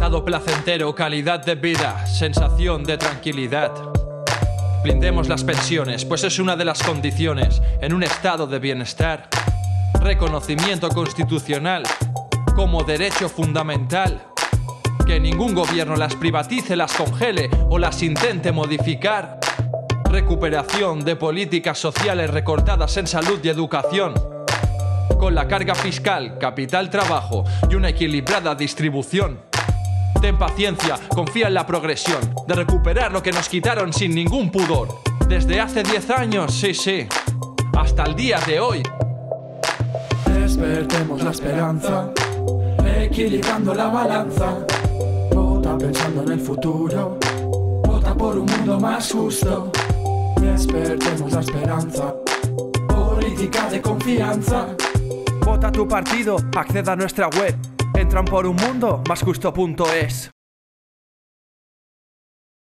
Estado placentero, calidad de vida, sensación de tranquilidad. Blindemos las pensiones, pues es una de las condiciones en un estado de bienestar. Reconocimiento constitucional como derecho fundamental. Que ningún gobierno las privatice, las congele o las intente modificar. Recuperación de políticas sociales recortadas en salud y educación. Con la carga fiscal, capital, trabajo y una equilibrada distribución. Ten paciencia, confía en la progresión de recuperar lo que nos quitaron sin ningún pudor. Desde hace 10 años, sí, hasta el día de hoy. Despertemos la esperanza, equilibrando la balanza. Vota pensando en el futuro, vota por un mundo más justo. Despertemos la esperanza, política de confianza. Vota tu partido, acceda a nuestra web. Entran por un mundo más justo.es.